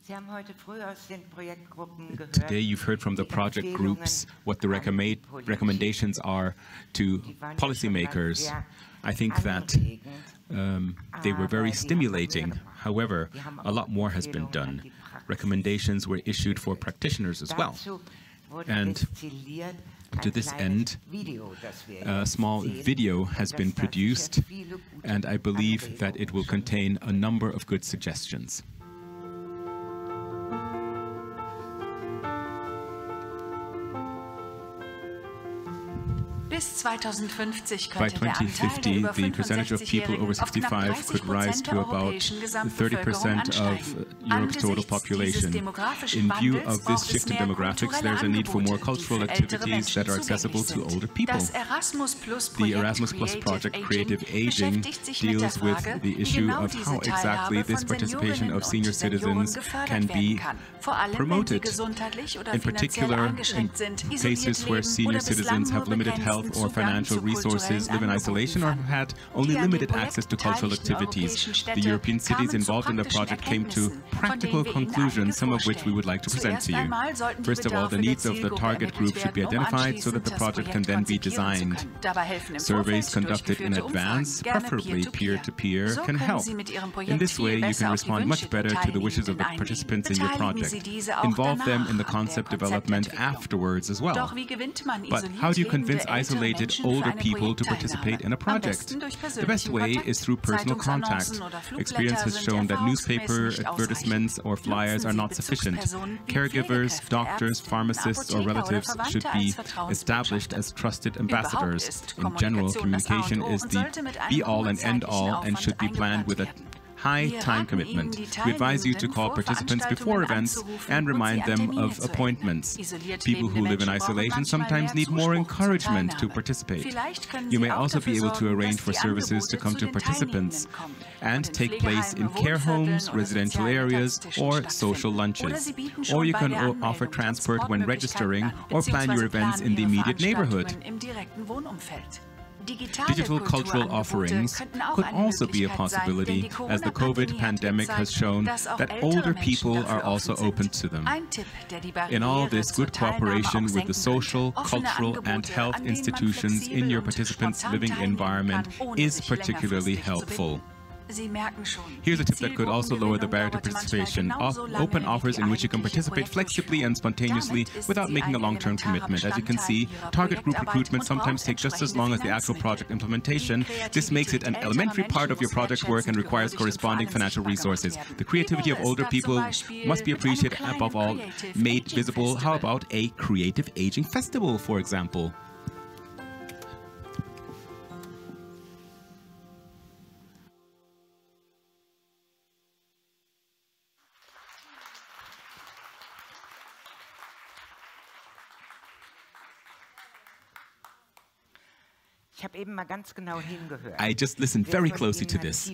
Today you've heard from the project groups what the recommendations are to policymakers. I think that they were very stimulating. However, a lot more has been done. Recommendations were issued for practitioners as well. And to this end, a small video has been produced, and I believe that it will contain a number of good suggestions. By 2050, the percentage of people over 65 could rise to about 30% of Europe's total population. In view of this shift in demographics, there's a need for more cultural activities that are accessible to older people. The Erasmus Plus project, Creative Aging, deals with the issue of how exactly this participation of senior citizens can be promoted. In particular, in cases where senior citizens have limited health or financial resources, live in isolation, or had only limited access to cultural activities. The European cities involved in the project came to practical conclusions, some of which we would like to present to you. First of all, the needs of the target group should be identified so that the project can then be designed. Surveys conducted in advance, preferably peer-to-peer, can help. In this way, you can respond much better to the wishes of the participants in your project. Involve them in the concept development afterwards as well. But how do you convince isolated older people to participate in a project? The best way is through personal contact. Experience has shown that newspaper advertisements or flyers are not sufficient. Caregivers, doctors, pharmacists, or relatives should be established as trusted ambassadors. In general, communication is the be-all and end-all and should be planned with a high time commitment. We advise you to call participants before events and remind them of appointments. People who live in isolation sometimes need more encouragement to participate. You may also be able to arrange for services to come to participants and take place in care homes, residential areas, or social lunches. Or you can offer transport when registering or plan your events in the immediate neighborhood. Digital cultural offerings could also be a possibility, as the COVID pandemic has shown that older people are also open to them. In all this, good cooperation with the social, cultural, and health institutions in your participants' living environment is particularly helpful. Here's a tip that could also lower the barrier to participation. Open offers in which you can participate flexibly and spontaneously without making a long-term commitment. As you can see, target group recruitment sometimes takes just as long as the actual project implementation. This makes it an elementary part of your project work and requires corresponding financial resources. The creativity of older people must be appreciated, above all, made visible. How about a creative aging festival, for example? I just listened very closely to this.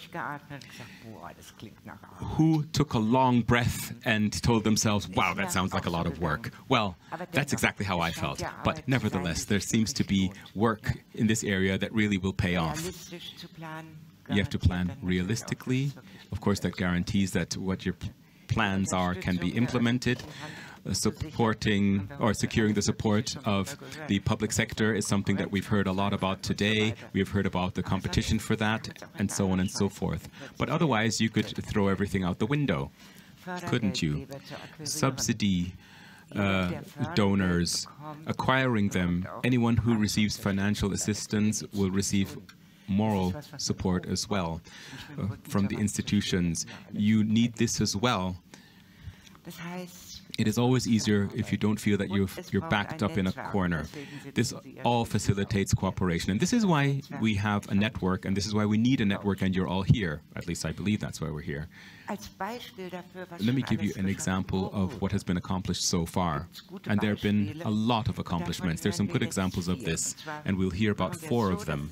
Who took a long breath and told themselves, wow, that sounds like a lot of work? Well, that's exactly how I felt. But nevertheless, there seems to be work in this area that really will pay off. You have to plan realistically. Of course, that guarantees that what your plans are can be implemented. Supporting or securing the support of the public sector is something that we've heard a lot about today. We've heard about the competition for that, and so on and so forth. But otherwise, you could throw everything out the window, couldn't you? Subsidy donors, acquiring them. Anyone who receives financial assistance will receive moral support as well from the institutions. You need this as well. It is always easier if you don't feel that you're backed up in a corner. This all facilitates cooperation. And this is why we have a network, and this is why we need a network, and you're all here. At least I believe that's why we're here. Let me give you an example of what has been accomplished so far. And there have been a lot of accomplishments. There's some good examples of this, and we'll hear about 4 of them.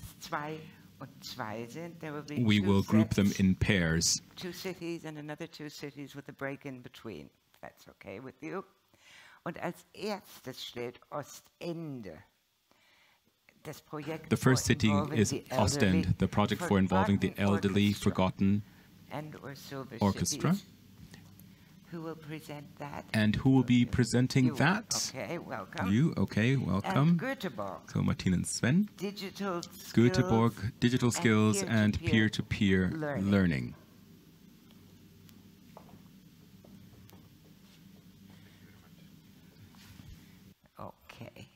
We will group them in pairs. 2 cities and another 2 cities with a break in between. That's okay with you. Und als erstes steht Ostende. The first city is Ostend, the project for involving the elderly, forgotten orchestra. Who will present that? And who will be presenting that? Okay, welcome. You, okay, welcome. And Göteborg. So Martin and Sven. Digital skills. Göteborg, digital skills and peer-to-peer learning. Okay.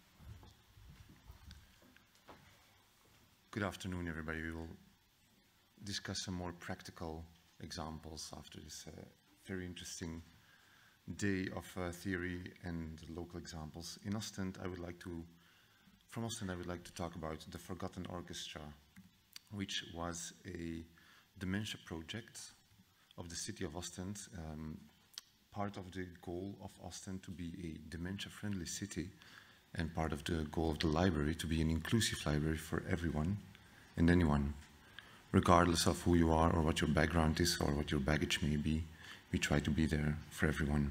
Good afternoon, everybody. We will discuss some more practical examples after this very interesting day of theory and local examples. In Ostend, from Ostend, I would like to talk about the Forgotten Orchestra, which was a dementia project of the city of Ostend, part of the goal of Ostend to be a dementia-friendly city, and part of the goal of the library to be an inclusive library for everyone and anyone, regardless of who you are or what your background is or what your baggage may be. We try to be there for everyone.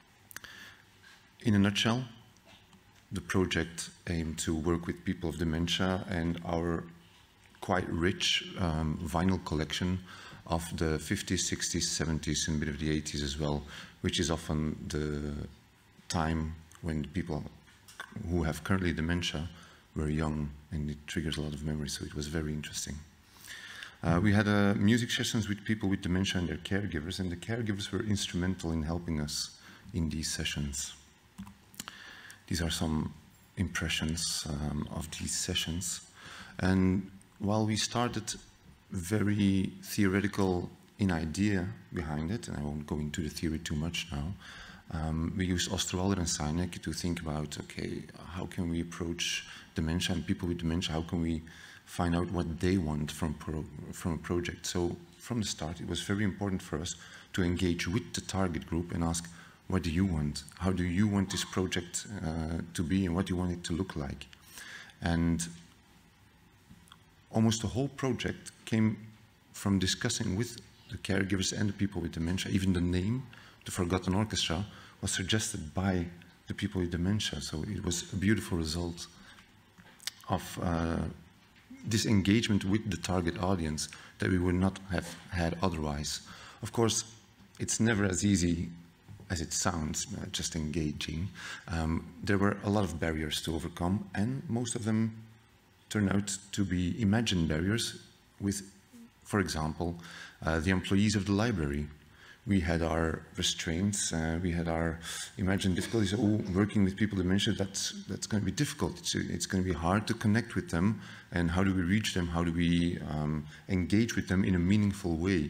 In a nutshell, the project aimed to work with people of dementia, and our quite rich vinyl collection of the 50s, 60s, 70s, and a bit of the 80s as well, which is often the time when people who have currently dementia were young, and it triggers a lot of memories, so it was very interesting. We had music sessions with people with dementia and their caregivers, and the caregivers were instrumental in helping us in these sessions. These are some impressions of these sessions. And while we started very theoretical in idea behind it, and I won't go into the theory too much now, we used Osterwalder and Sinek to think about, okay, how can we approach dementia and people with dementia? How can we find out what they want from a project? So from the start, it was very important for us to engage with the target group and ask, what do you want? How do you want this project to be, and what do you want it to look like? And almost the whole project came from discussing with the caregivers and the people with dementia. Even the name, the Forgotten Orchestra, was suggested by the people with dementia. So it was a beautiful result of this engagement with the target audience that we would not have had otherwise. Of course, it's never as easy as it sounds, just engaging. There were a lot of barriers to overcome, and most of them turned out to be imagined barriers with, for example, the employees of the library. We had our restraints, we had our imagined difficulties. Oh, working with people with dementia, that's going to be difficult. It's going to be hard to connect with them, and how do we reach them? How do we engage with them in a meaningful way?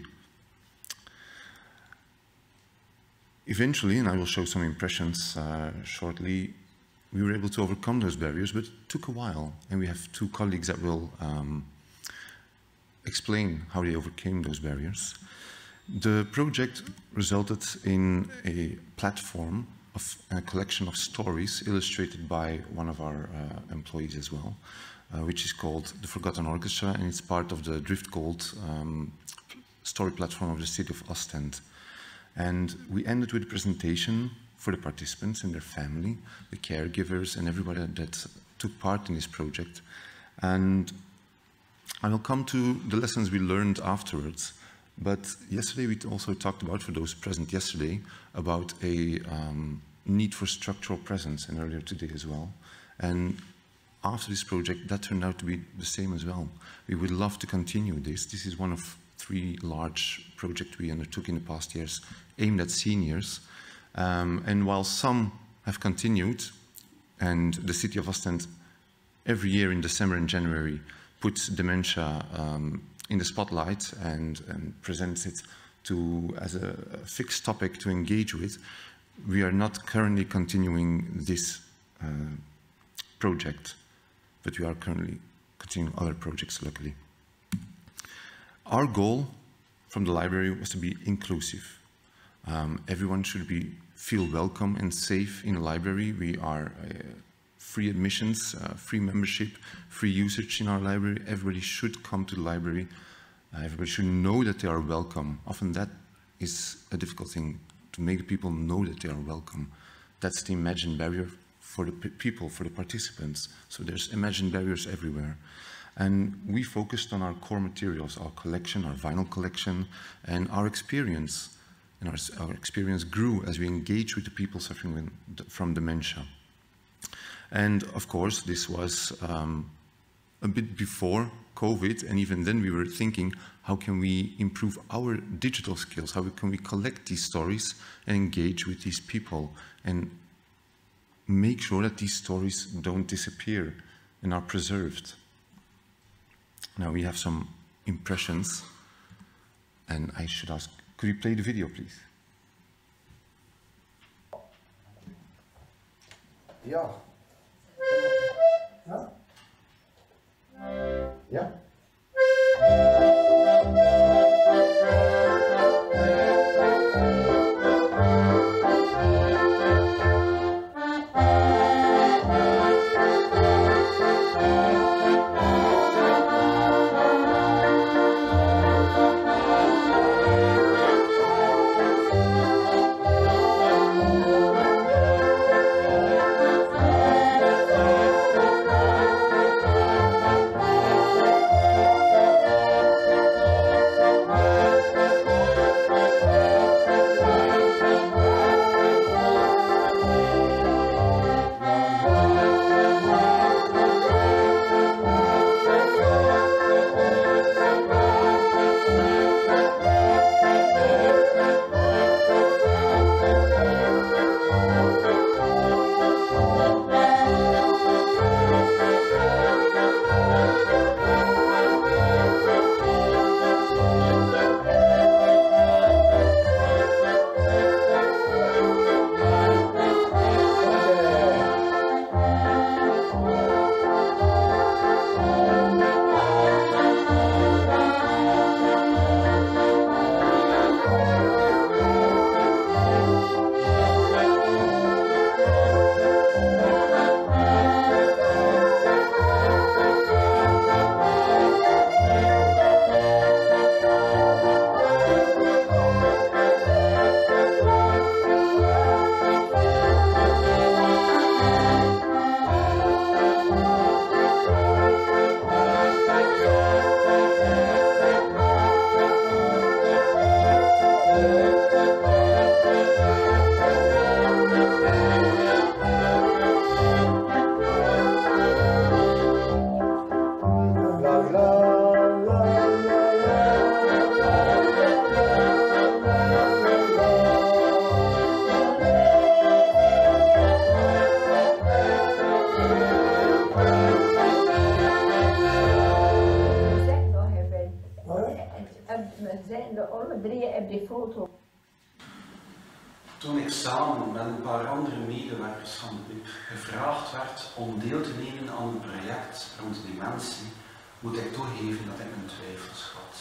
Eventually, and I will show some impressions shortly, we were able to overcome those barriers, but it took a while, and we have two colleagues that will explain how they overcame those barriers. The project resulted in a platform of a collection of stories illustrated by one of our employees as well, which is called the Forgotten Orchestra, and it's part of the Drift Gold story platform of the city of Ostend. And we ended with a presentation for the participants and their family, the caregivers, and everybody that took part in this project. And I will come to the lessons we learned afterwards. But yesterday we also talked about, for those present yesterday, about a need for structural presence, and earlier today as well. And after this project, that turned out to be the same as well. We would love to continue this. This is one of 3 large projects we undertook in the past years aimed at seniors. And while some have continued, and the city of Ostend every year in December and January puts dementia in the spotlight and presents it as a fixed topic to engage with, we are not currently continuing this project, but we are currently continuing other projects, luckily. Our goal from the library was to be inclusive. Everyone should feel welcome and safe in the library. We are free admissions, free membership, free usage in our library. Everybody should come to the library. Everybody should know that they are welcome. Often that is a difficult thing, to make people know that they are welcome. That's the imagined barrier for the people, for the participants. So there's imagined barriers everywhere. And we focused on our core materials, our collection, our vinyl collection, and our experience. And our experience grew as we engaged with the people suffering from dementia. And of course, this was a bit before COVID, and even then we were thinking, how can we improve our digital skills? How can we collect these stories and engage with these people and make sure that these stories don't disappear and are preserved? Now we have some impressions, and I should ask, could you play the video, please? Ja. Ja? Ja? Toen ik samen met een paar andere medewerkers van de BIP gevraagd werd om deel te nemen aan een project rond dementie, moet ik toegeven dat ik mijn twijfels had.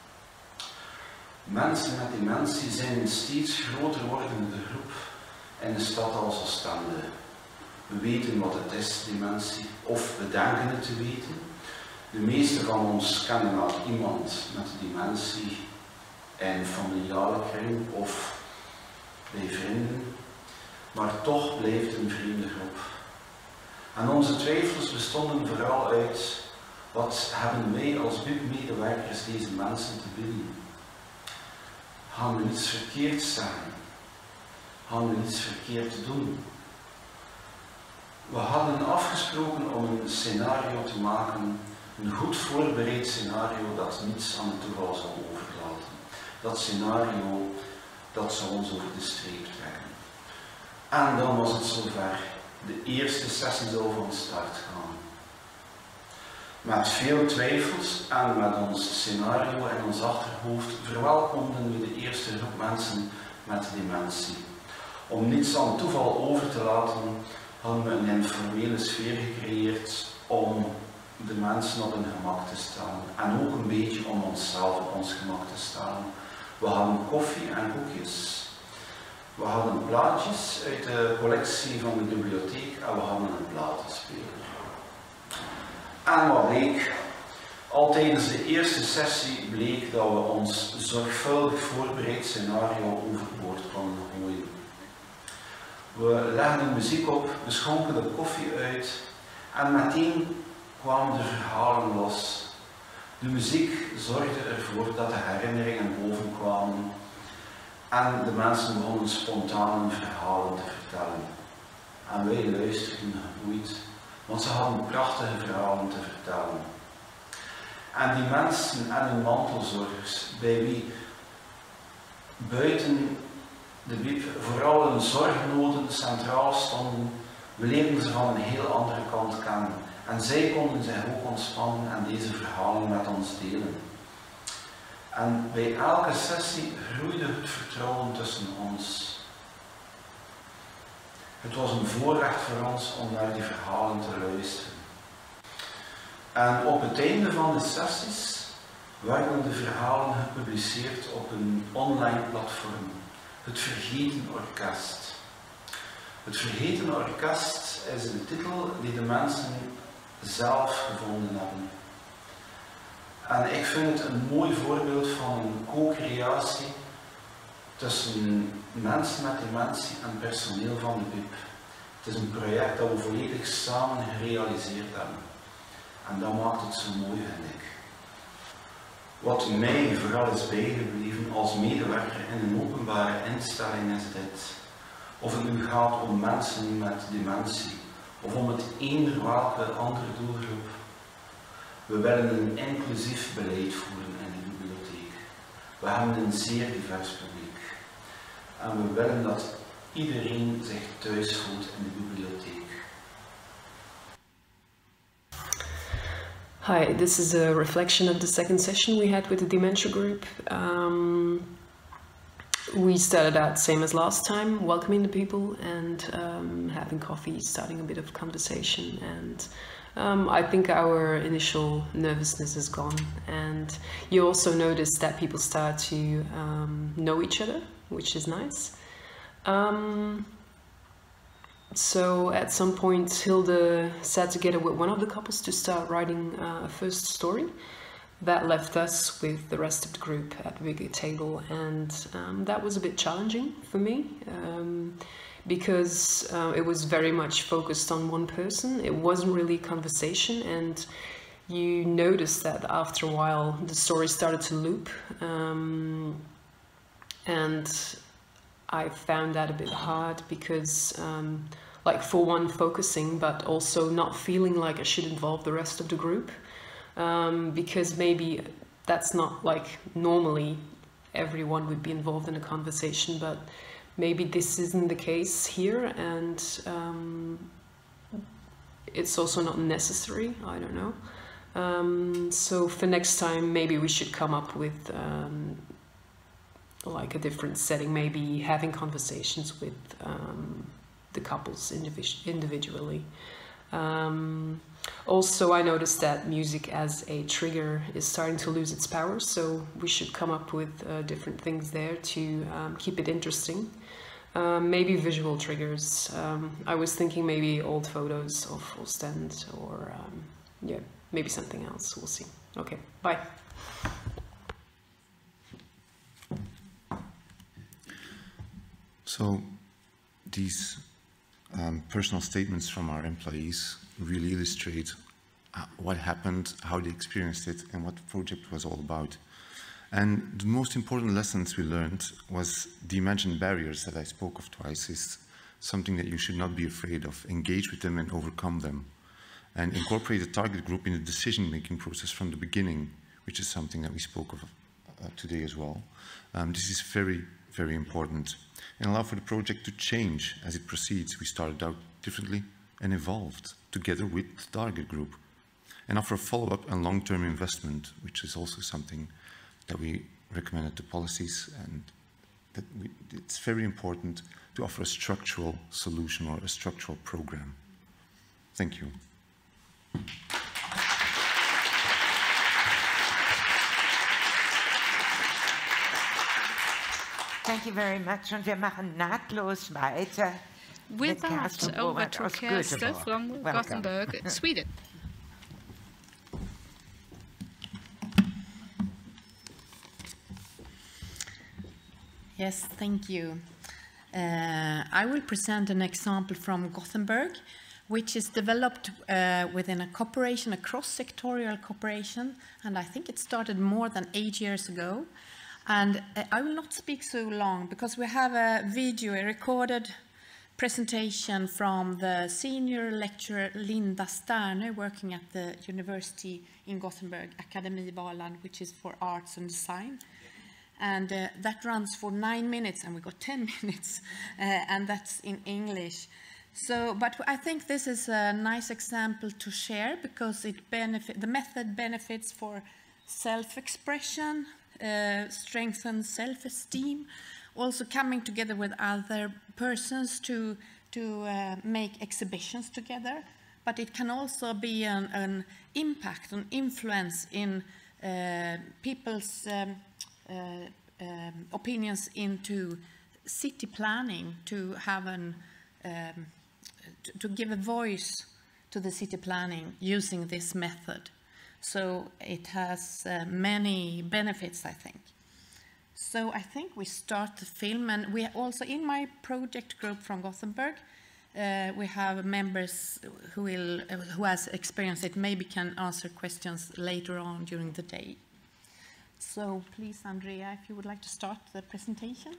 Mensen met dementie zijn een steeds groter wordende groep in een stad als Ostende. We weten wat het is, dementie, of we denken het te weten. De meesten van ons kennen wel iemand met dementie in familiale kring of bij vrienden, maar toch blijft een vreemde groep. En onze twijfels bestonden vooral uit, wat hebben wij als BIP-medewerkers deze mensen te bieden? Gaan we iets verkeerd zeggen? Gaan we iets verkeerd doen? We hadden afgesproken om een scenario te maken, een goed voorbereid scenario dat niets aan het toeval zou overlaten. Dat scenario, dat zou ons over de streep trekken. En dan was het zover. De eerste sessie zou van start gaan. Met veel twijfels en met ons scenario in ons achterhoofd verwelkomden we de eerste groep mensen met dementie. Om niets aan het toeval over te laten, hadden we een informele sfeer gecreëerd om de mensen op hun gemak te stellen. En ook een beetje om onszelf op ons gemak te stellen. We hadden koffie en koekjes. We hadden plaatjes uit de collectie van de bibliotheek en we hadden een platenspeler. En wat bleek? Al tijdens de eerste sessie bleek dat we ons zorgvuldig voorbereid scenario overboord konden gooien. We legden muziek op, we schonken de koffie uit en meteen kwamen de verhalen los. De muziek zorgde ervoor dat de herinneringen bovenkwamen. En de mensen begonnen spontaan verhalen te vertellen. En wij luisterden geboeid, want ze hadden prachtige verhalen te vertellen. En die mensen en hun mantelzorgers, bij wie buiten de biep vooral hun zorgnoden centraal stonden, we leerden ze van een heel andere kant kennen. En zij konden zich ook ontspannen en deze verhalen met ons delen. En bij elke sessie groeide het vertrouwen tussen ons. Het was een voorrecht voor ons om naar die verhalen te luisteren. En op het einde van de sessies werden de verhalen gepubliceerd op een online platform, het Vergeten Orkest. Het Vergeten Orkest is een titel die de mensen zelf gevonden hebben. En ik vind het een mooi voorbeeld van een co-creatie tussen mensen met dementie en personeel van de BIP. Het is een project dat we volledig samen gerealiseerd hebben. En dat maakt het zo mooi, vind ik. Wat mij vooral is bijgebleven als medewerker in een openbare instelling is dit. Of het nu gaat om mensen met dementie, of om het eender welke andere doelgroep. We willen een inclusief beleid voeren in de bibliotheek. We hebben een zeer divers publiek. En we willen dat iedereen zich thuis voelt in de bibliotheek. Hi, this is a reflection of the second session we had with the dementia group. We started out same as last time, welcoming the people and having coffee, starting a bit of conversation, and I think our initial nervousness is gone, and you also notice that people start to know each other, which is nice. So at some point Hilde sat together with one of the couples to start writing a first story. That left us with the rest of the group at the big table, and that was a bit challenging for me because it was very much focused on one person. It wasn't really a conversation, and you noticed that after a while the story started to loop, and I found that a bit hard because like for one focusing but also not feeling like I should involve the rest of the group. Because maybe that's not like normally everyone would be involved in a conversation, but maybe this isn't the case here, and it's also not necessary, I don't know. So for next time maybe we should come up with like a different setting, maybe having conversations with the couples individually. Also, I noticed that music as a trigger is starting to lose its power, so we should come up with different things there to keep it interesting. Maybe visual triggers. I was thinking maybe old photos of Ostend, or yeah, maybe something else. We'll see. Okay, bye. So these personal statements from our employees really illustrate what happened, how they experienced it, and what the project was all about. And the most important lessons we learned was the imagined barriers that I spoke of twice is something that you should not be afraid of. Engage with them and overcome them. And incorporate the target group in the decision-making process from the beginning, which is something that we spoke of today as well. This is very, very important. And allow for the project to change as it proceeds. We started out differently and evolved together with the target group. And offer a follow-up and long-term investment, which is also something that we recommended to policies, and that it's very important to offer a structural solution or a structural program. Thank you. Thank you very much. Und wir machen nahtlos weiter. With that, over to Kirsten from Gothenburg, Sweden. Yes, thank you. I will present an example from Gothenburg, which is developed within a cooperation, a cross-sectorial cooperation, and I think it started more than 8 years ago. And I will not speak so long because we have a video, a recorded presentation from the senior lecturer Linda Sterne, working at the university in Gothenburg, Akademi Valand, which is for arts and design. And that runs for 9 minutes, and we got 10 minutes, and that's in English. So, but I think this is a nice example to share because the method benefits for self-expression, strengthens self-esteem, also coming together with other persons to make exhibitions together. But it can also be an impact, an influence in people's opinions into city planning, to have to give a voice to the city planning using this method. So it has many benefits, I think. So I think we start the film, and we also, in my project group from Gothenburg, we have members who has experienced it, maybe can answer questions later on during the day. So please, Andrea, if you would like to start the presentation.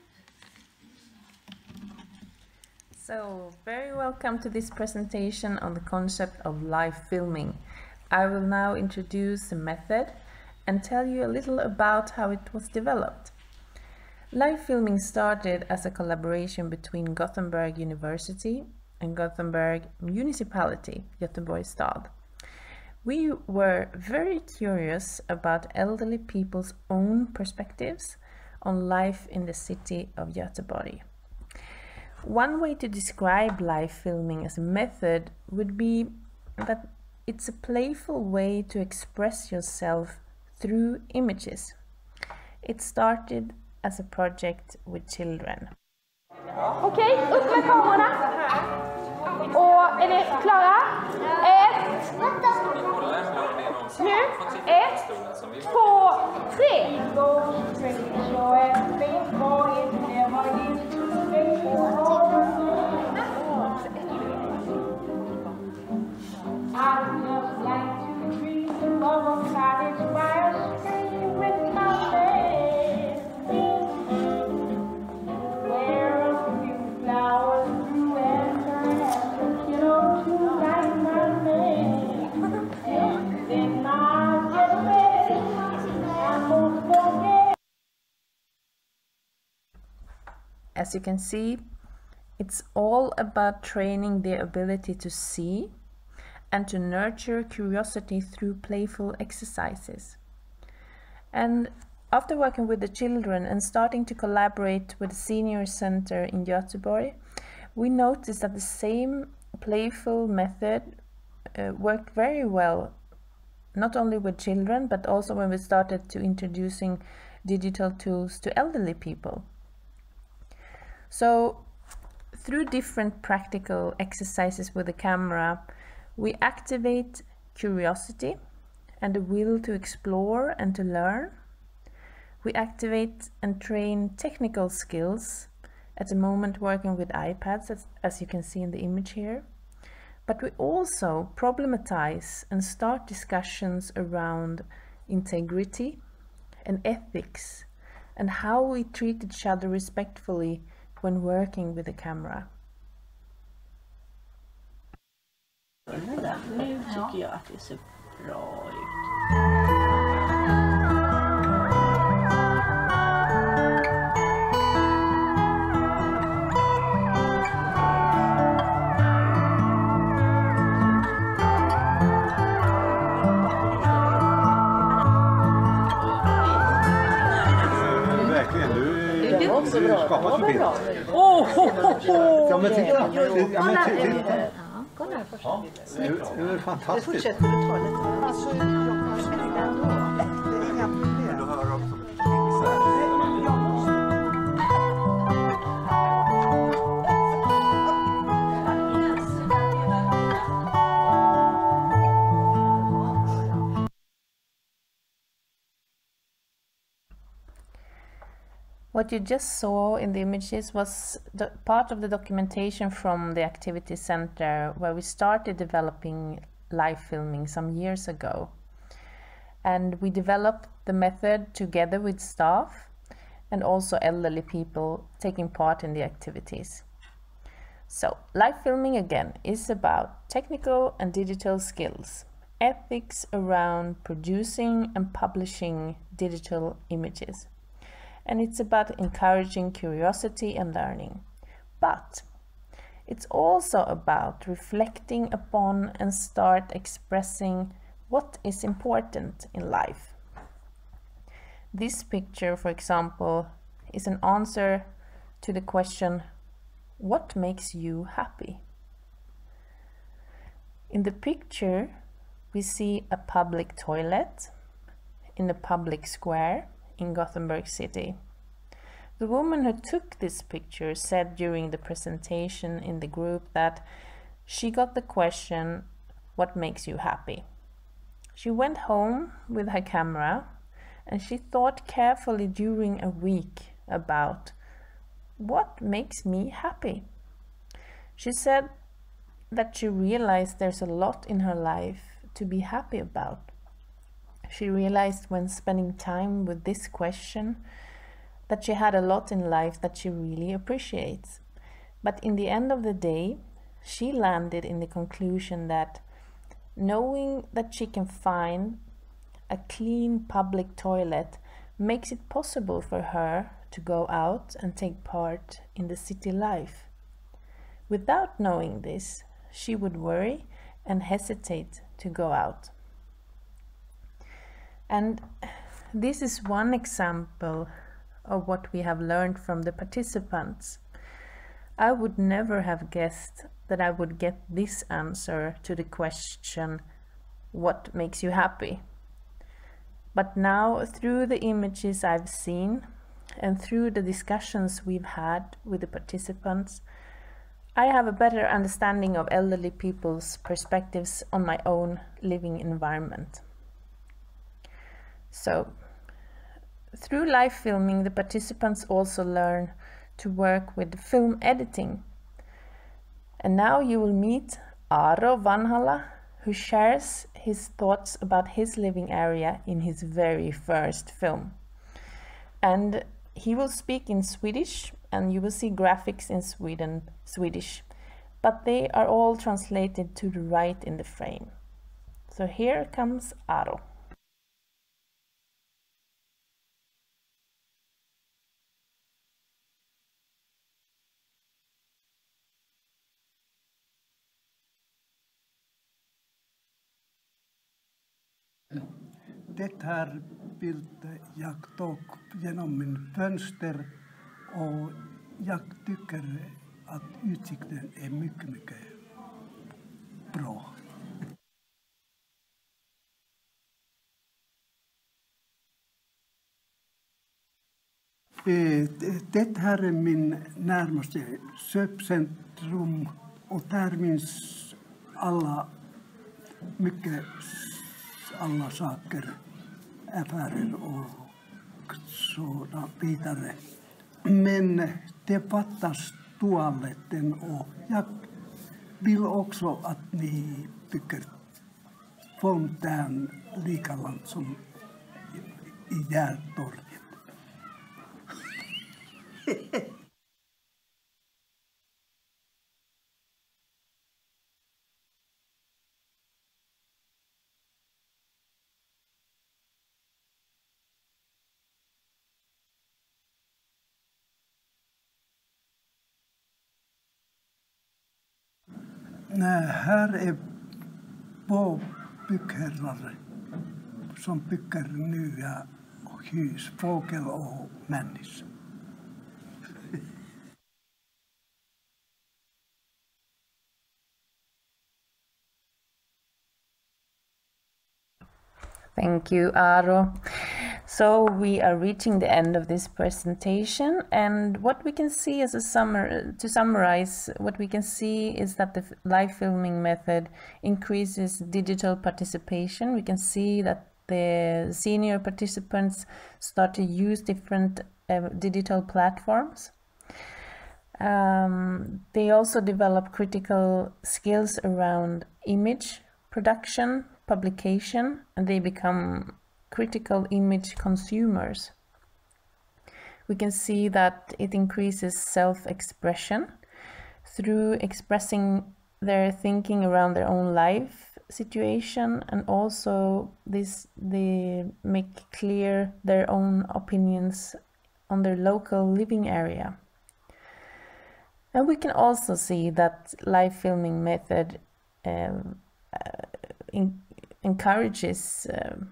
So, very welcome to this presentation on the concept of live filming. I will now introduce the method and tell you a little about how it was developed. Live filming started as a collaboration between Gothenburg University and Gothenburg Municipality, Göteborgs stad. We were very curious about elderly people's own perspectives on life in the city of Göteborg. One way to describe live filming as a method would be that it's a playful way to express yourself through images. It started as a project with children. Okej, upp med kamerorna. Och är ni klara? 1. Nu. 1, 2, As you can see, it's all about training the ability to see and to nurture curiosity through playful exercises. And after working with the children and starting to collaborate with the senior center in Göteborg, we noticed that the same playful method worked very well, not only with children, but also when we started to introducing digital tools to elderly people. So, through different practical exercises with the camera, we activate curiosity and the will to explore and to learn. We activate and train technical skills, at the moment working with iPads, as you can see in the image here. But we also problematize and start discussions around integrity and ethics and how we treat each other respectfully when working with the camera. Nu tycker jag att det ser bra ut. Du skapar så fint. Ja, men titta. Kolla först. Det är fantastiskt. Fortsätter du ta lite. Du hör också. What you just saw in the images was the part of the documentation from the activity center where we started developing live filming some years ago. And we developed the method together with staff and also elderly people taking part in the activities. So, live filming again is about technical and digital skills, ethics around producing and publishing digital images. And it's about encouraging curiosity and learning. But it's also about reflecting upon and start expressing what is important in life. This picture, for example, is an answer to the question, what makes you happy? In the picture, we see a public toilet in a public square in Gothenburg city. The woman who took this picture said during the presentation in the group that she got the question, what makes you happy? She went home with her camera and she thought carefully during a week about what makes me happy. She said that she realized there's a lot in her life to be happy about. She realized when spending time with this question that she had a lot in life that she really appreciates. But in the end of the day, she landed in the conclusion that knowing that she can find a clean public toilet makes it possible for her to go out and take part in the city life. Without knowing this, she would worry and hesitate to go out. And this is one example of what we have learned from the participants. I would never have guessed that I would get this answer to the question, what makes you happy? But now, through the images I've seen and through the discussions we've had with the participants, I have a better understanding of elderly people's perspectives on my own living environment. So, through live filming, the participants also learn to work with film editing. And now you will meet Aaro Vanhala, who shares his thoughts about his living area in his very first film. And he will speak in Swedish, and you will see graphics in Swedish, but they are all translated to the right in the frame. So here comes Aaro. Det här bilden jag tog genom min fönster och jag tycker att utsikten är mycket bra. Det här är min närmaste köpcentrum och där finns alla saker, affärer och sådana vidare. Men det fattas toaletten och jag vill också att ni bygger fontän likadant som i Järtorget. Här är två byggherrar som bygger nya hus, fågel och människa. Thank you, Aaro. So we are reaching the end of this presentation, and what we can see as to summarize, what we can see is that the live filming method increases digital participation. We can see that the senior participants start to use different digital platforms. They also develop critical skills around image production, publication, and they become critical image consumers. We can see that it increases self-expression through expressing their thinking around their own life situation, and also they make clear their own opinions on their local living area. And we can also see that live filming method encourages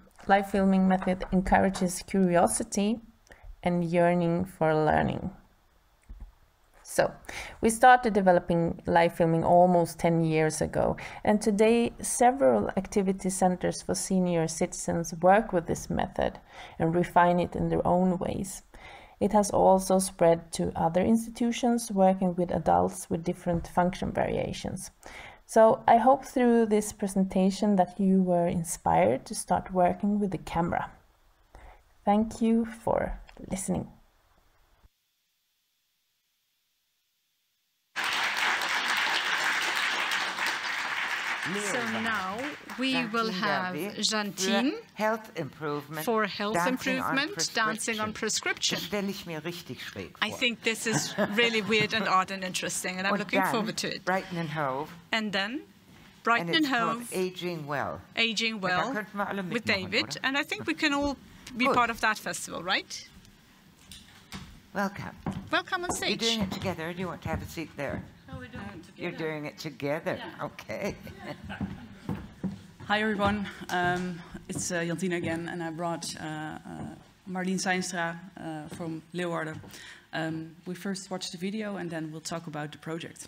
curiosity and yearning for learning. So, we started developing live filming almost 10 years ago, and today several activity centers for senior citizens work with this method and refine it in their own ways. It has also spread to other institutions working with adults with different function variations. So I hope through this presentation that you were inspired to start working with the camera. Thank you for listening. So now we will have Jantine for health improvement, dancing on prescription. I think this is really weird and odd and interesting, and I'm looking forward to it. Brighton Hove. And then Brighton Hove, Aging Well. Aging Well with David, and I think we can all be part of that festival, right? Welcome. Welcome on stage. You're doing it together, or do you want to have a seat there? No, we're doing it together. You're doing it together, yeah. Okay. Hi everyone, it's Jantine again, and I brought Marleen Seinstra from Leeuwarden. We first watch the video and then we'll talk about the project.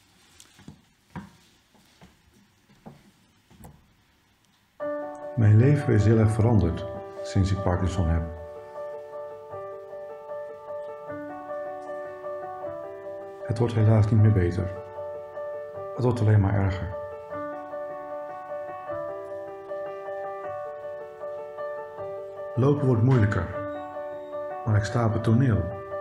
Mijn leven is heel erg veranderd sinds ik Parkinson heb. Het wordt helaas niet meer beter. Het wordt alleen maar erger. Lopen wordt moeilijker, maar ik sta op het toneel.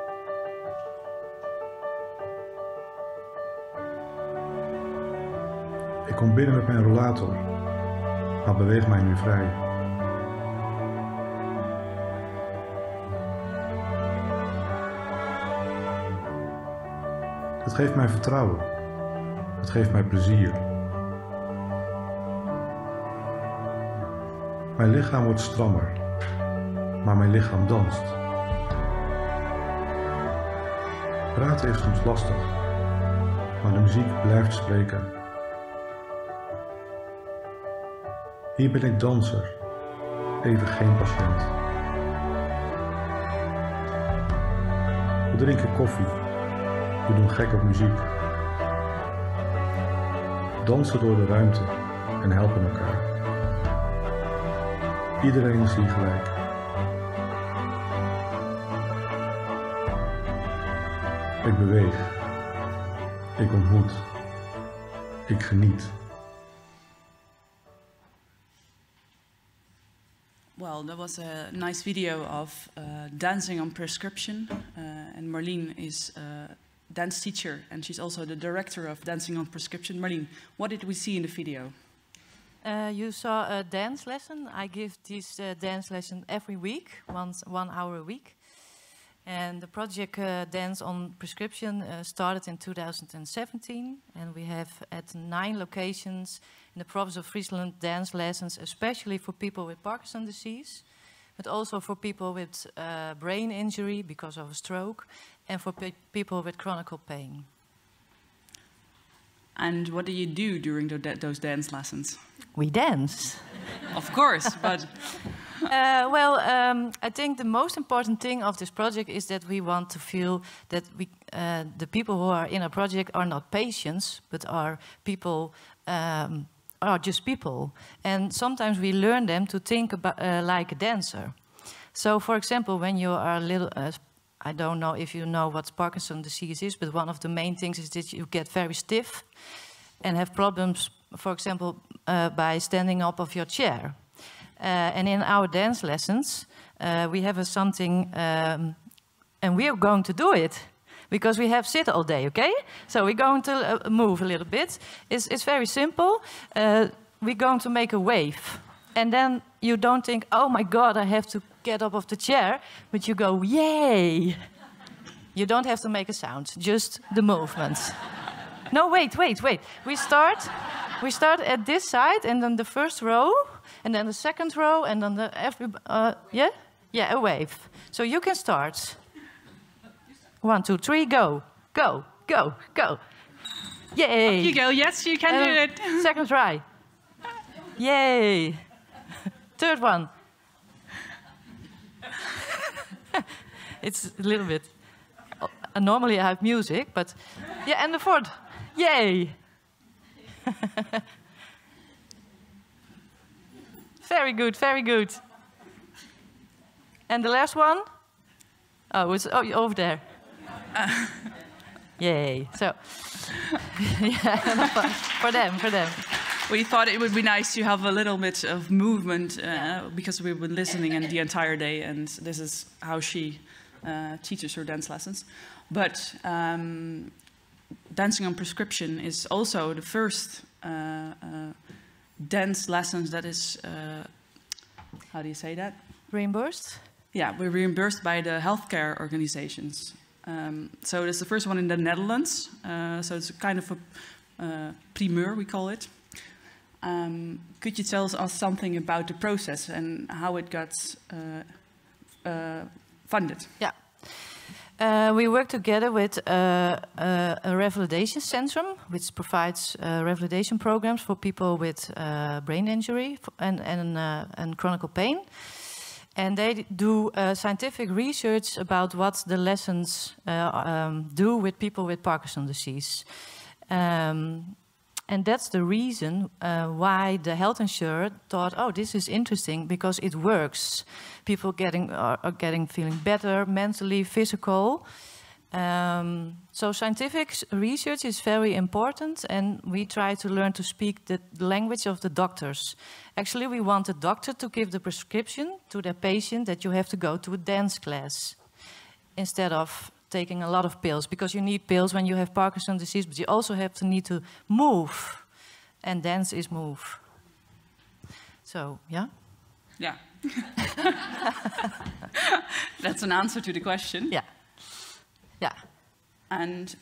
Ik kom binnen met mijn rollator, maar beweeg mij nu vrij. Het geeft mij vertrouwen. Het geeft mij plezier. Mijn lichaam wordt strammer, maar mijn lichaam danst. Praten is soms lastig, maar de muziek blijft spreken. Hier ben ik danser, even geen patiënt. We drinken koffie, we doen gek op muziek. Dansen door de ruimte en helpen elkaar. Iedereen is hier gelijk. Ik beweeg, ik ontmoet, ik geniet. Well, that was a nice video of dancing on prescription, and Marleen is a dance teacher, and she's also the director of Dancing on Prescription. Marleen, what did we see in the video? You saw a dance lesson. I give this dance lesson every week, 1 hour a week. And the project Dance on Prescription started in 2017, and we have at 9 locations in the province of Friesland dance lessons, especially for people with Parkinson's disease, but also for people with brain injury because of a stroke, and for people with chronic pain. And what do you do during those dance lessons? We dance. Of course, but... I think the most important thing of this project is that we want to feel that the people who are in our project are not patients, but are people, are just people. And sometimes we learn them to think about, like a dancer. So, for example, when you are a little... I don't know if you know what Parkinson's disease is, but one of the main things is that you get very stiff and have problems, for example, by standing up of your chair. And in our dance lessons, we have something, and we are going to do it, because we have sit all day, okay? So we're going to move a little bit. It's very simple. We're going to make a wave. And then you don't think, oh my God, I have to get up off the chair, but you go, yay! You don't have to make a sound, just the movement. No, wait. We start at this side, and then the first row, and then the second row, and then yeah, a wave. So you can start. 1, 2, 3, go. Yay! Up you go. Yes, you can do it. Second try. Yay! Third one. It's a little bit. Normally I have music, but yeah, and the fourth. Yay! Very good. And the last one? Oh, it's over there. Yay! So, yeah, for them. We thought it would be nice to have a little bit of movement because we've been listening in the entire day, and this is how she teaches her dance lessons. But Dancing on Prescription is also the first dance lessons that is, how do you say that? Reimbursed? Yeah, we're reimbursed by the healthcare organizations. So it's the first one in the Netherlands. So it's kind of a primeur, we call it. Could you tell us something about the process and how it got funded? Yeah. We work together with a revalidation centrum, which provides revalidation programs for people with brain injury and chronic pain. And they do scientific research about what the lessons do with people with Parkinson's disease. And that's the reason why the health insurer thought, oh, this is interesting because it works. People are feeling better mentally, physical. So scientific research is very important, and we try to learn to speak the language of the doctors. Actually, we want the doctor to give the prescription to the patient that you have to go to a dance class instead of taking a lot of pills, because you need pills when you have Parkinson's disease, but you also need to move, and dance is move. So, yeah? Yeah. That's an answer to the question. Yeah. Yeah. And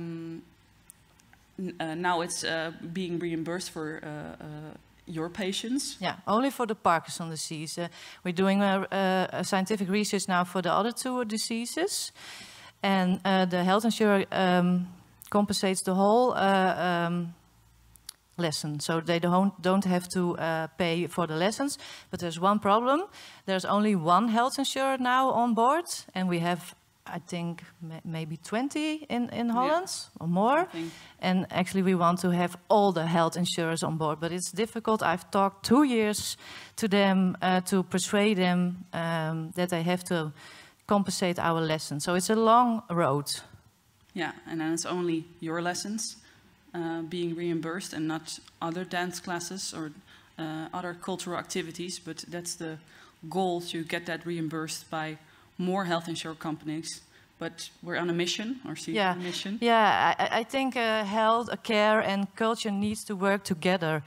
now it's being reimbursed for your patients? Yeah, only for the Parkinson's disease. We're doing a scientific research now for the other two diseases. And the health insurer compensates the whole lesson. So they don't have to pay for the lessons. But there's one problem. There's only one health insurer now on board. And we have, I think, maybe 20 in Holland or more. And actually we want to have all the health insurers on board. But it's difficult. I've talked 2 years to them to persuade them that they have to compensate our lessons. So it's a long road. Yeah, and then it's only your lessons being reimbursed and not other dance classes or other cultural activities, but that's the goal, to get that reimbursed by more health insurance companies. But we're on a mission, or see a mission. Yeah, I think health, care and culture needs to work together.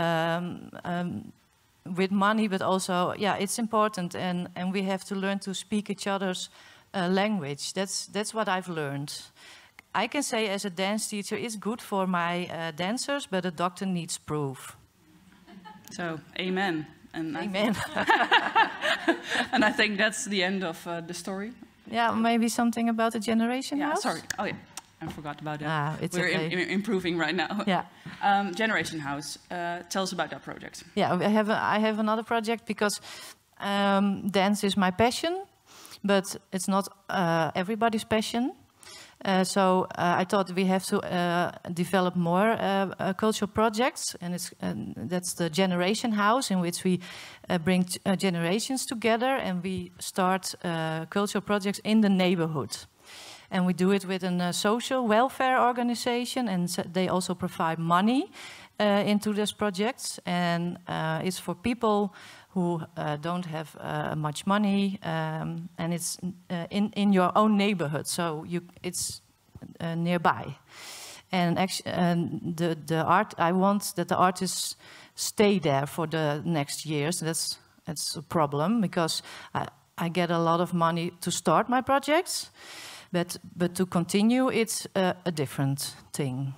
With money, but also, it's important, and we have to learn to speak each other's language. That's what I've learned. I can say as a dance teacher, it's good for my dancers, but a doctor needs proof. So, amen. And amen. And I think that's the end of the story. Yeah, maybe something about the generation house? Sorry. Oh, yeah. I forgot about that. We're okay. Improving right now. Yeah. Generation House. Tell us about that project. Yeah, I have another project because dance is my passion, but it's not everybody's passion. So I thought we have to develop more cultural projects, and that's the Generation House, in which we bring generations together, and we start cultural projects in the neighborhood. And we do it with a social welfare organization, and they also provide money into these projects. And it's for people who don't have much money, and it's in your own neighborhood, so it's nearby. And actually, the art, I want that the artists stay there for the next years. That's a problem, because I get a lot of money to start my projects. But to continue, it's a different thing.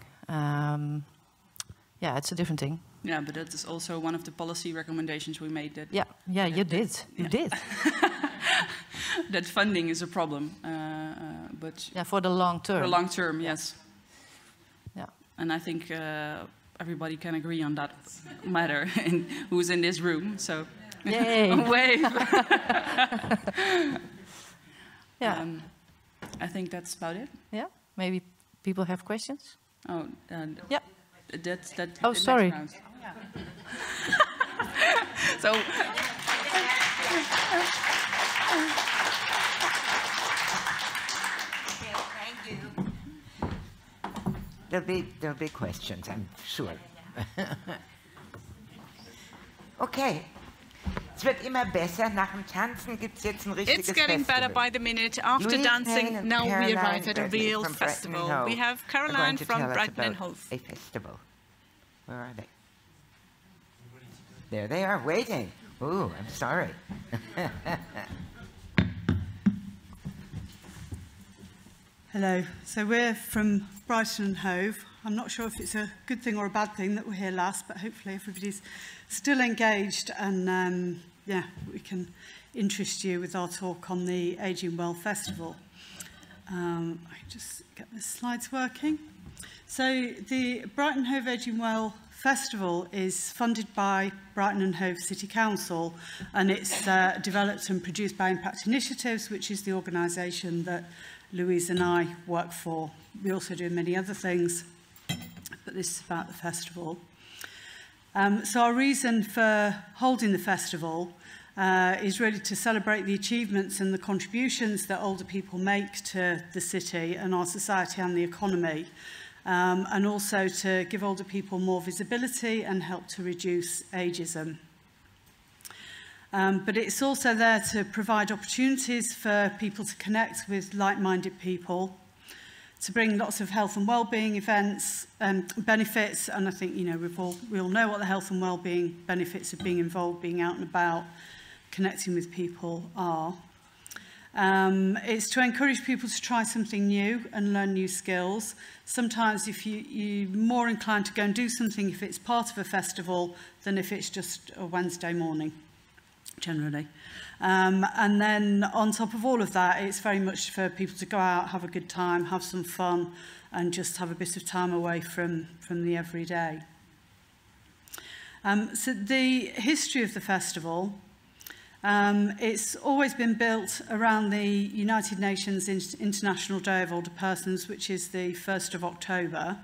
Yeah, it's a different thing. Yeah, but that is also one of the policy recommendations we made. That you did. That funding is a problem, but for the long term. For long term, yes. Yeah, and I think everybody can agree on that matter, and who's in this room. So, yay! Wave. Yeah, I think that's about it. Yeah, maybe people have questions. Oh, yeah. That. Oh, sorry. So. There'll be questions, I'm sure. Okay. Es wird immer besser. Nach dem Tanzen gibt's jetzt ein richtiges It's getting Festival. better by the minute. After dancing, now we arrive at a real festival. We have Caroline from Brighton Hove. A festival. Where are they? There they are, waiting. Ooh, I'm sorry. Hello. So we're from Brighton Hove. I'm not sure if it's a good thing or a bad thing that we're here last, but hopefully everybody's still engaged, and we can interest you with our talk on the Ageing Well Festival. I just get the slides working. So the Brighton Hove Ageing Well Festival is funded by Brighton and Hove City Council, and it's developed and produced by Impact Initiatives, which is the organisation that Louise and I work for. We also do many other things, but this is about the festival. So our reason for holding the festival is really to celebrate the achievements and the contributions that older people make to the city and our society and the economy, and also to give older people more visibility and help to reduce ageism. But it's also there to provide opportunities for people to connect with like-minded people, to bring lots of health and well-being events and benefits, and I think, you know, we all know what the health and well-being benefits of being involved, being out and about, connecting with people are. It's to encourage people to try something new and learn new skills. Sometimes if you're more inclined to go and do something if it's part of a festival than if it's just a Wednesday morning, generally. And then on top of all of that, it's very much for people to go out, have a good time, have some fun, and just have a bit of time away from the everyday. So the history of the festival, it's always been built around the United Nations International Day of Older Persons, which is the 1st of October.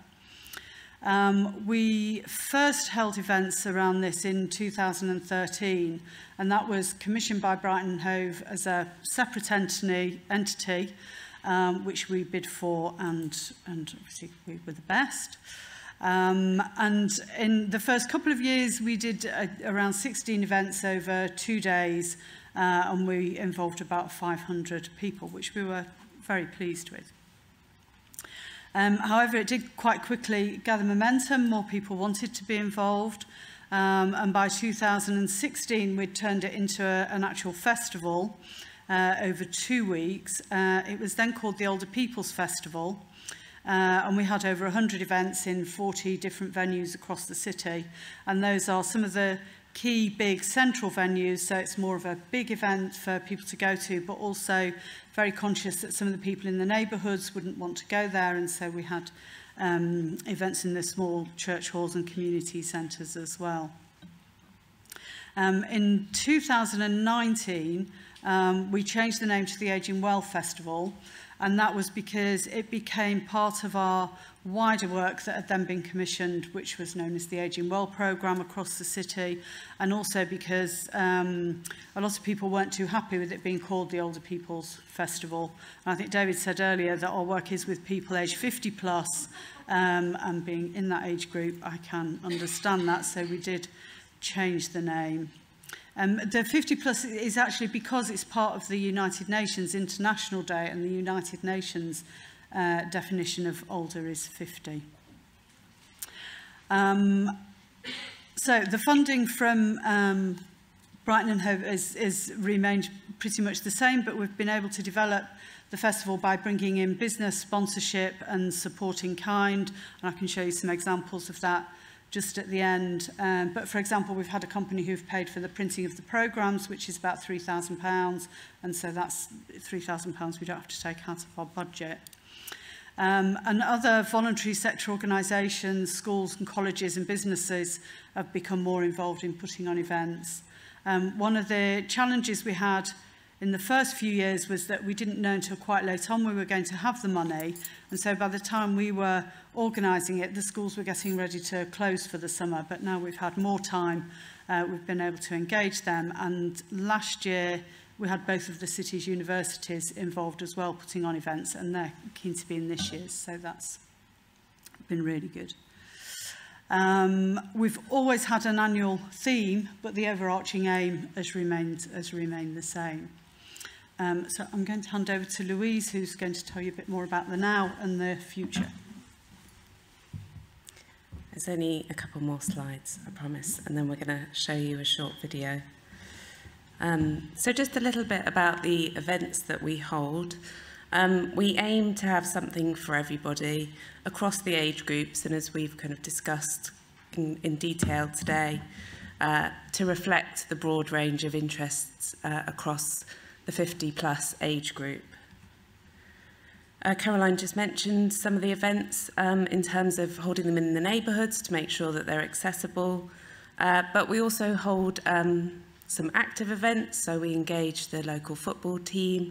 We first held events around this in 2013, and that was commissioned by Brighton Hove as a separate entity, which we bid for, and obviously we were the best. And in the first couple of years, we did around 16 events over 2 days, and we involved about 500 people, which we were very pleased with. However, it did quite quickly gather momentum. More people wanted to be involved. And by 2016, we'd turned it into an actual festival over 2 weeks. It was then called the Older People's Festival. And we had over 100 events in 40 different venues across the city. And those are some of the key big central venues, so it's more of a big event for people to go to, but also very conscious that some of the people in the neighbourhoods wouldn't want to go there, and so we had events in the small church halls and community centres as well. In 2019, we changed the name to the Ageing Well Festival, and that was because it became part of our wider work that had then been commissioned, which was known as the Ageing Well programme across the city, and also because a lot of people weren't too happy with it being called the Older People's Festival. And I think David said earlier that our work is with people aged 50 plus, and being in that age group, I can understand that, so we did change the name. The 50 plus is actually because it's part of the United Nations International Day, and the United Nations definition of older is 50. So the funding from Brighton Hove is remained pretty much the same, but we've been able to develop the festival by bringing in business sponsorship and support in kind, and I can show you some examples of that just at the end. But for example, we've had a company who've paid for the printing of the programmes, which is about £3,000, and so that's £3,000 we don't have to take out of our budget. And other voluntary sector organisations, schools and colleges and businesses have become more involved in putting on events. One of the challenges we had in the first few years was that we didn't know until quite late on we were going to have the money, and so by the time we were organising it, the schools were getting ready to close for the summer, but now we've had more time, we've been able to engage them, and last year we had both of the city's universities involved as well, putting on events, and they're keen to be in this year's, so that's been really good. We've always had an annual theme, but the overarching aim has remained the same. So I'm going to hand over to Louise, who's going to tell you a bit more about the now and the future. There's only a couple more slides, I promise, and then we're going to show you a short video. So just a little bit about the events that we hold. We aim to have something for everybody across the age groups, and as we've kind of discussed in detail today, to reflect the broad range of interests across the 50+ age group. Caroline just mentioned some of the events in terms of holding them in the neighbourhoods to make sure that they're accessible, but we also hold some active events, so we engage the local football team,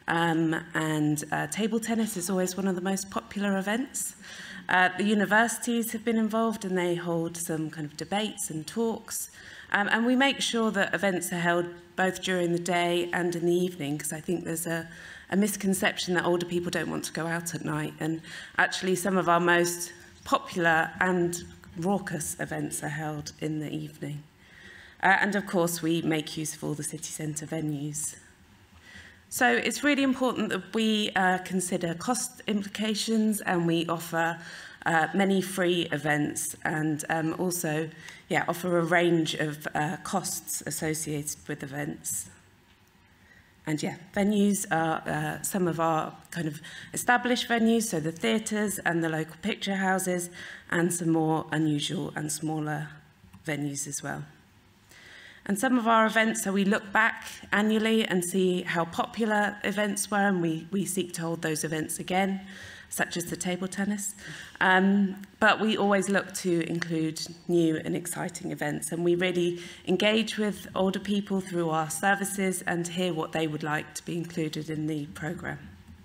and table tennis is always one of the most popular events. The universities have been involved and they hold some kind of debates and talks, and we make sure that events are held both during the day and in the evening, because I think there's a misconception that older people don't want to go out at night, and actually some of our most popular and raucous events are held in the evening. And of course we make use of all the city centre venues. So it's really important that we consider cost implications, and we offer many free events, and also offer a range of costs associated with events. And venues are some of our kind of established venues, so the theatres and the local picture houses, and some more unusual and smaller venues as well. And some of our events, so we look back annually and see how popular events were, and we seek to hold those events again, such as the table tennis. But we always look to include new and exciting events, and we really engage with older people through our services and hear what they would like to be included in the programme.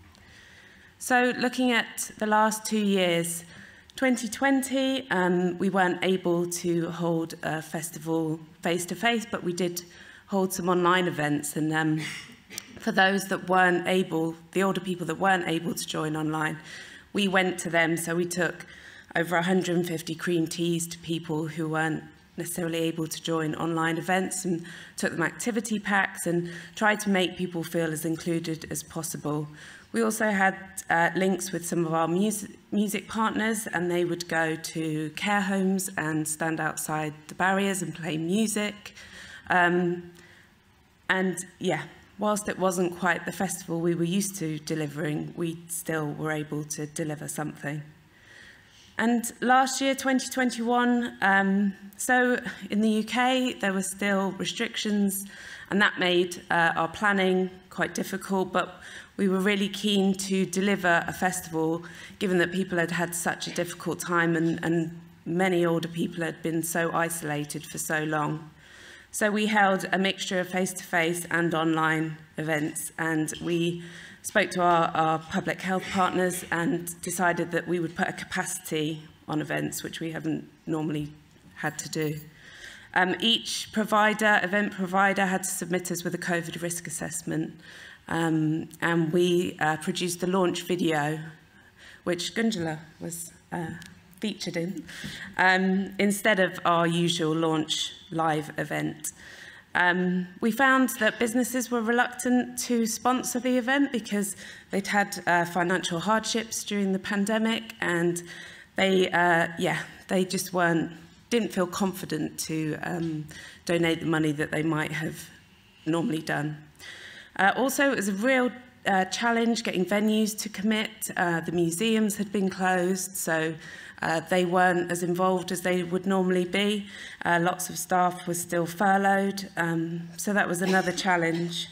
So looking at the last 2 years, 2020, we weren't able to hold a festival face-to-face, but we did hold some online events, and for those that weren't able, the older people that weren't able to join online, we went to them. So we took over 150 cream teas to people who weren't necessarily able to join online events, and took them activity packs and tried to make people feel as included as possible. We also had links with some of our music partners, and they would go to care homes and stand outside the barriers and play music. And whilst it wasn't quite the festival we were used to delivering, we still were able to deliver something. And last year, 2021, so in the UK, there were still restrictions, and that made our planning quite difficult, but we were really keen to deliver a festival, given that people had had such a difficult time, and many older people had been so isolated for so long. So we held a mixture of face-to-face and online events, and we spoke to our public health partners and decided that we would put a capacity on events, which we haven't normally had to do. Each event provider had to submit us with a COVID risk assessment, and we produced the launch video, which Gundula was featured in, instead of our usual launch live event. We found that businesses were reluctant to sponsor the event because they'd had financial hardships during the pandemic, and they just didn't feel confident to donate the money that they might have normally done. Also, it was a real challenge getting venues to commit. The museums had been closed, so they weren't as involved as they would normally be. Lots of staff were still furloughed, so that was another challenge.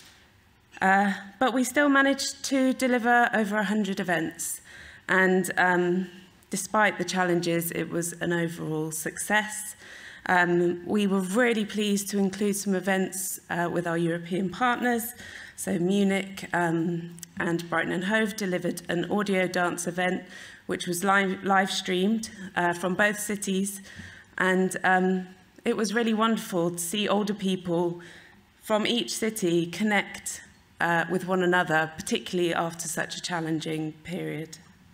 But we still managed to deliver over 100 events, and despite the challenges, it was an overall success. We were really pleased to include some events with our European partners. So Munich and Brighton Hove delivered an audio dance event, which was live streamed from both cities. And it was really wonderful to see older people from each city connect with one another, particularly after such a challenging period.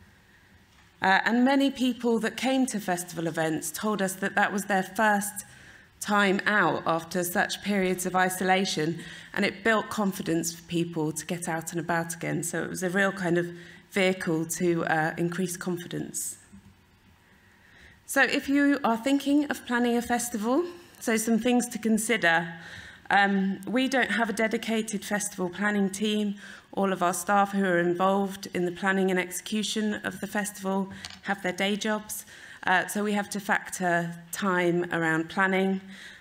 And many people that came to festival events told us that that was their first time out after such periods of isolation, and it built confidence for people to get out and about again. So it was a real kind of vehicle to increase confidence. So if you are thinking of planning a festival, so some things to consider. We don't have a dedicated festival planning team. All of our staff who are involved in the planning and execution of the festival have their day jobs. So we have to factor time around planning.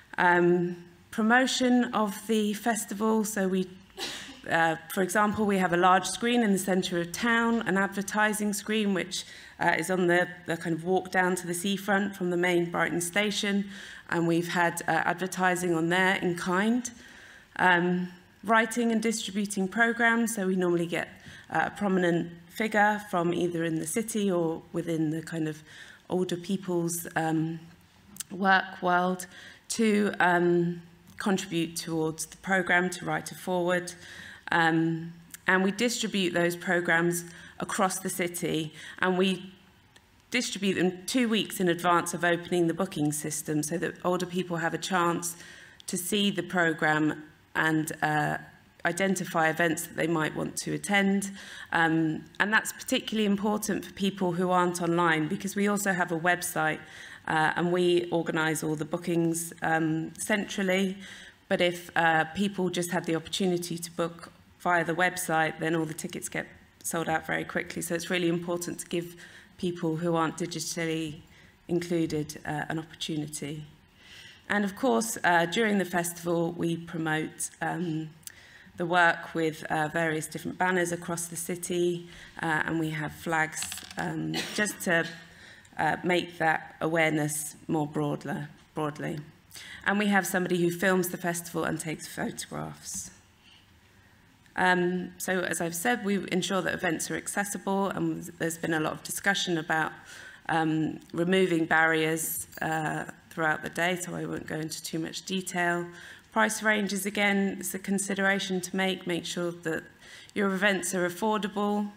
Promotion of the festival. So we, for example, we have a large screen in the centre of town, an advertising screen, which is on the kind of walk down to the seafront from the main Brighton station. And we've had advertising on there in kind. Writing and distributing programmes, so we normally get a prominent figure from either in the city or within the kind of older people's work world to contribute towards the programme, to write a forward. And we distribute those programmes across the city, and we distribute them 2 weeks in advance of opening the booking system so that older people have a chance to see the programme and identify events that they might want to attend. And that's particularly important for people who aren't online, because we also have a website and we organise all the bookings centrally. But if people just had the opportunity to book via the website, then all the tickets get sold out very quickly. So it's really important to give people who aren't digitally included an opportunity. And of course, during the festival, we promote the work with various different banners across the city, and we have flags just to make that awareness more broadly. And we have somebody who films the festival and takes photographs. So as I've said, we ensure that events are accessible, and there's been a lot of discussion about removing barriers throughout the day, so I won't go into too much detail. Price ranges, again, is a consideration to make sure that your events are affordable.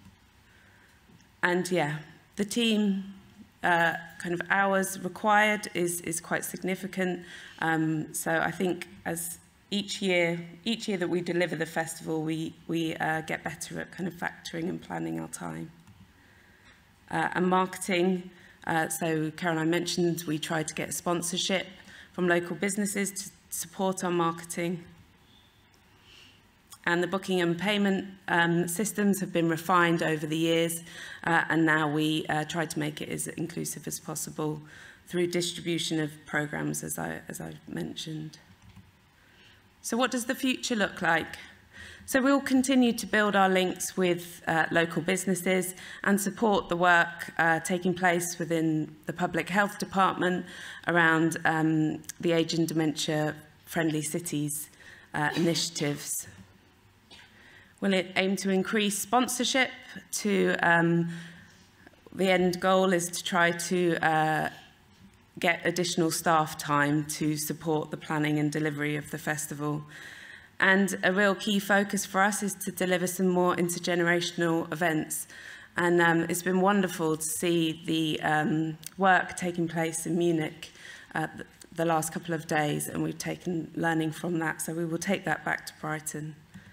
And yeah, the team kind of hours required is quite significant. So I think as each year that we deliver the festival, we get better at kind of factoring and planning our time. And marketing, so Caroline mentioned we tried to get sponsorship from local businesses to support our marketing. And the booking and payment systems have been refined over the years, and now we try to make it as inclusive as possible through distribution of programmes, as I've mentioned. So what does the future look like? So we'll continue to build our links with local businesses and support the work taking place within the Public Health Department around the Age and Dementia Friendly Cities initiatives. We'll aim to increase sponsorship to the end goal is to try to get additional staff time to support the planning and delivery of the festival. And a real key focus for us is to deliver some more intergenerational events. And it's been wonderful to see the work taking place in Munich the last couple of days, and we've taken learning from that, so we will take that back to Brighton.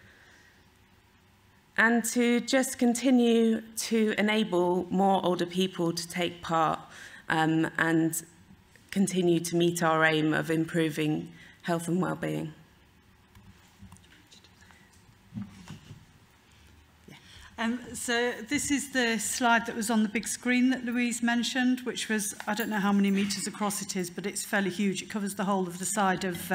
And to just continue to enable more older people to take part and continue to meet our aim of improving health and well-being. So this is the slide that was on the big screen that Louise mentioned, which was, I don't know how many metres across it is, but it's fairly huge. It covers the whole of the side of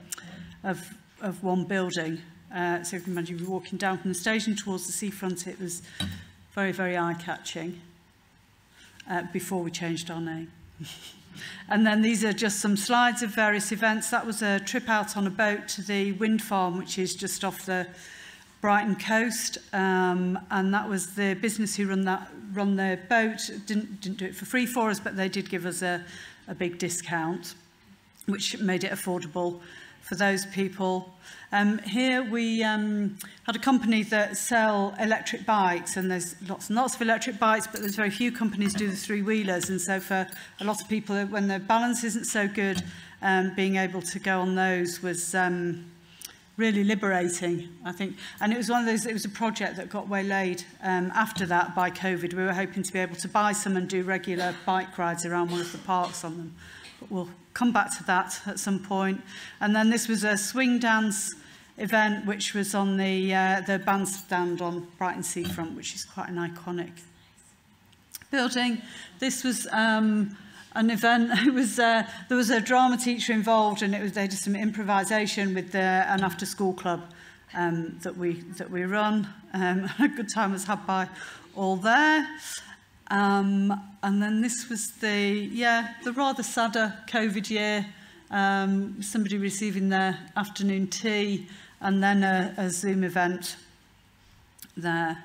one building. So you can imagine you're walking down from the station towards the seafront. It was very, very eye-catching before we changed our name. And then these are just some slides of various events. That was a trip out on a boat to the wind farm, which is just off the Brighton coast, and that was the business who run their boat. Didn't do it for free for us, but they did give us a big discount, which made it affordable for those people. Here we had a company that sell electric bikes, and there's lots and lots of electric bikes, but there's very few companies do the three-wheelers, and so for a lot of people, when their balance isn't so good, being able to go on those was really liberating, I think. And it was one of those, it was a project that got waylaid after that by COVID. We were hoping to be able to buy some and do regular bike rides around one of the parks on them. But we'll come back to that at some point. And then this was a swing dance event, which was on the bandstand on Brighton Seafront, which is quite an iconic building. This was an event. It was there was a drama teacher involved, and they did some improvisation with an after-school club that we run. A good time was had by all there. And then this was the rather sadder COVID year. Somebody receiving their afternoon tea, and then a Zoom event there.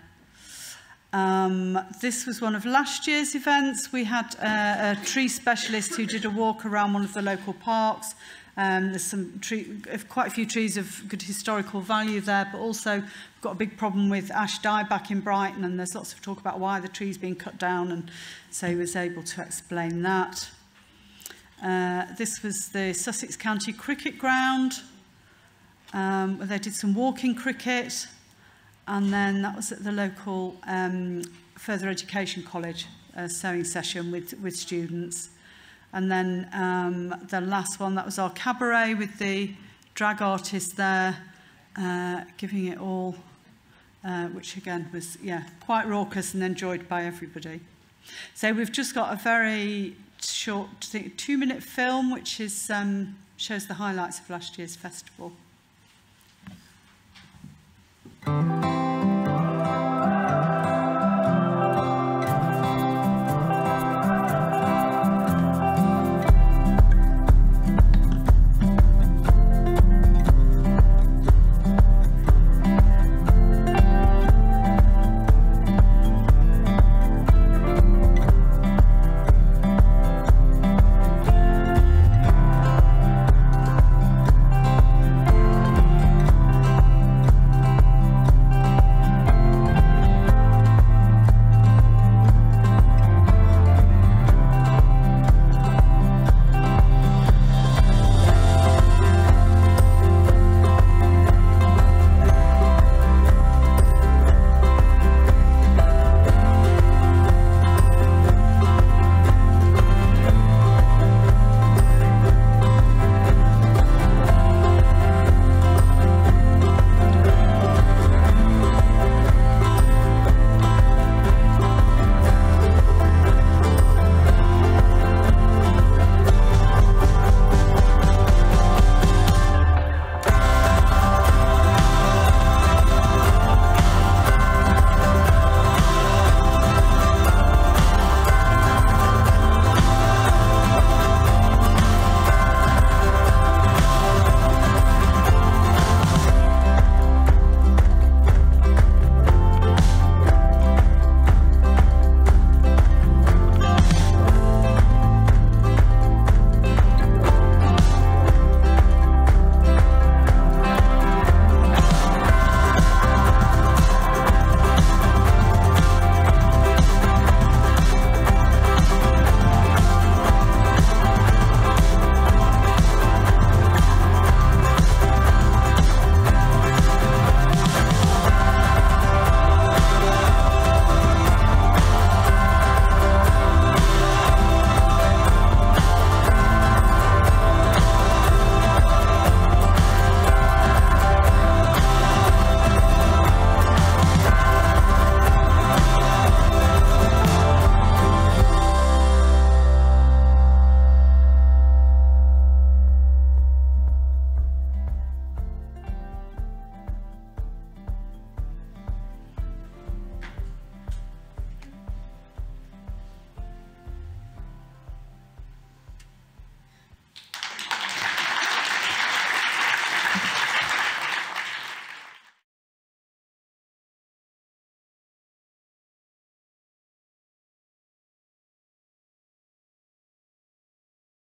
This was one of last year's events. We had a tree specialist who did a walk around one of the local parks. There's quite a few trees of good historical value there, but also we've got a big problem with ash dieback in Brighton, and there's lots of talk about why the tree's being cut down, and so he was able to explain that. This was the Sussex County Cricket Ground, where they did some walking cricket. And then that was at the local further education college, a sewing session with students. And then the last one, that was our cabaret with the drag artist there, giving it all, which again was, quite raucous and enjoyed by everybody. So we've just got a very short 2-minute film, which is shows the highlights of last year's festival.